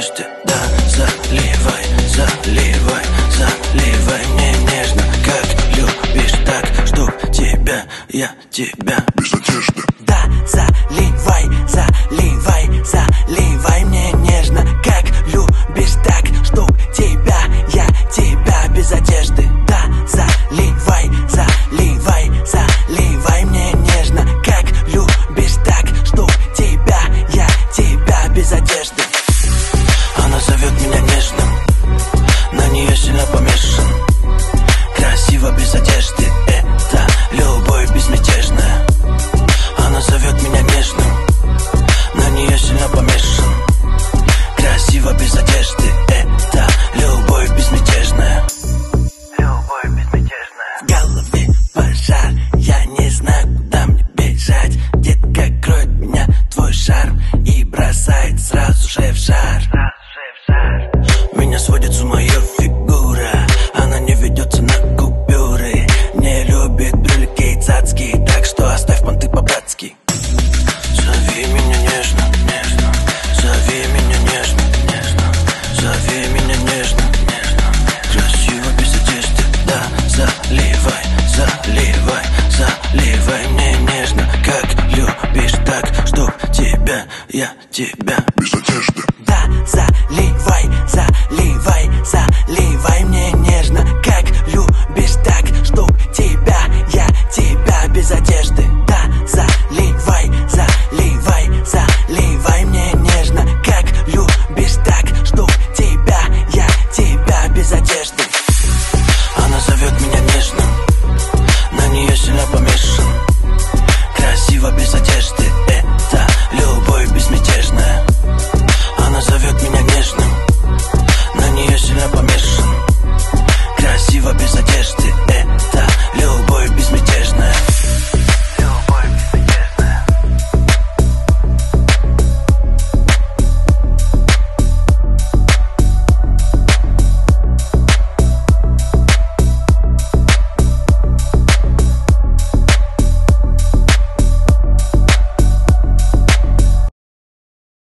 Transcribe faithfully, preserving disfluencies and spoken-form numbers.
одежды. Да, заливай, заливай, заливай мне нежно, как любишь, так, чтоб тебя, я тебя без одежды. Да, заливай, заливай, заливай мне нежно, как любишь, так, чтоб тебя, я тебя без одежды. Да, заливай, заливай, заливай мне нежно, как любишь, так, чтоб тебя, я тебя без одежды. Она зовет меня нежным, на нее сильно помешан. Красиво без одежды, это любовь безмятежная. Она зовет меня нежным, на нее сильно помешан. Красиво без одежды, это любовь безмятежная. Любовь безмятежная. В голове пожар, я не знаю, куда мне бежать. Детка, кроет меня твой шарм и бросает сразу же в жар. Меня сводит с ума ее фигура, она не ведется на купюры, не любит брюлики и цацки, так что оставь понты по-братски. Зови меня нежно, нежно, зови меня нежно, нежно, зови меня нежно, нежно, красиво без одежды. Да, заливай, заливай, заливай мне нежно, как любишь, так, чтоб тебя, я тебя без одежды. Да, заливай, заливай, заливай мне нежно, как любишь, так, чтоб тебя, я тебя без одежды. Да, заливай.